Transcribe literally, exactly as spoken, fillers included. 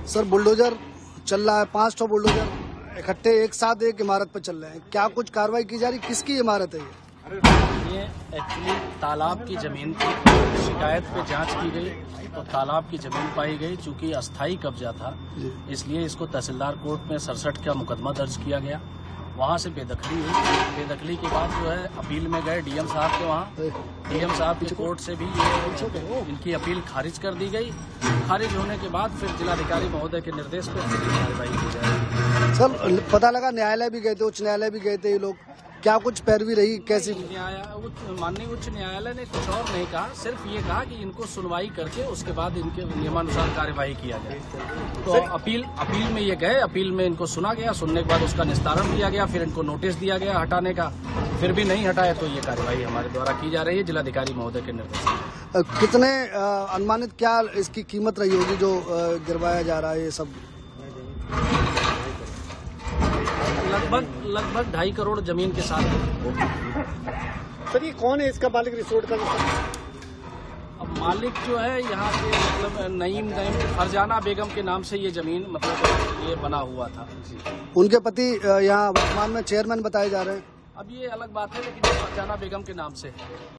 Sir bulldozer चल रहा है, पांच ठो बुलडोजर इकट्ठे एक साथ एक इमारत पर चल रहे हैं। क्या कुछ कार्रवाई की जा रही, किसकी इमारत है ये? ये एक्चुअली तालाब की जमीन की शिकायत पे जांच की गई तो तालाब की जमीन पाई गई। चूंकि अस्थायी कब्जा था इसलिए इसको तहसीलदार कोर्ट में सड़सठ का मुकदमा दर्ज किया गया। वहाँ से बेदखली हुई। बेदखली के बाद जो है अपील में गए डीएम साहब के वहाँ। डीएम साहब की कोर्ट से भी ये इनकी अपील खारिज कर दी गई। खारिज होने के बाद फिर जिलाधिकारी महोदय के निर्देश पर कार्रवाई की जाएगी। सर पता लगा न्यायालय भी गए थे, उच्च न्यायालय भी गए थे ये लोग, क्या कुछ पैरवी रही कैसी? न्यायालय माननीय उच्च न्यायालय ने कुछ और नहीं कहा, सिर्फ ये कहा कि इनको सुनवाई करके उसके बाद इनके नियमानुसार कार्यवाही किया जाए। तो अपील अपील में ये गए, अपील में इनको सुना गया, सुनने के बाद उसका निस्तारण किया गया, फिर इनको नोटिस दिया गया हटाने का, फिर भी नहीं हटाया तो ये कार्यवाही हमारे द्वारा की जा रही है जिलाधिकारी महोदय के निर्देश। कितने अनुमानित क्या इसकी कीमत रही होगी जो गिरवाया जा रहा है ये सब? लगभग लगभग ढाई करोड़ जमीन के साथ। सर ये कौन है इसका मालिक रिसोर्ट का? अब मालिक जो है यहाँ के मतलब नईम नईम फरजाना बेगम के नाम से ये जमीन मतलब ये बना हुआ था। उनके पति यहाँ वर्तमान में चेयरमैन बताए जा रहे हैं। अब ये अलग बात है लेकिन फरजाना बेगम के नाम से है।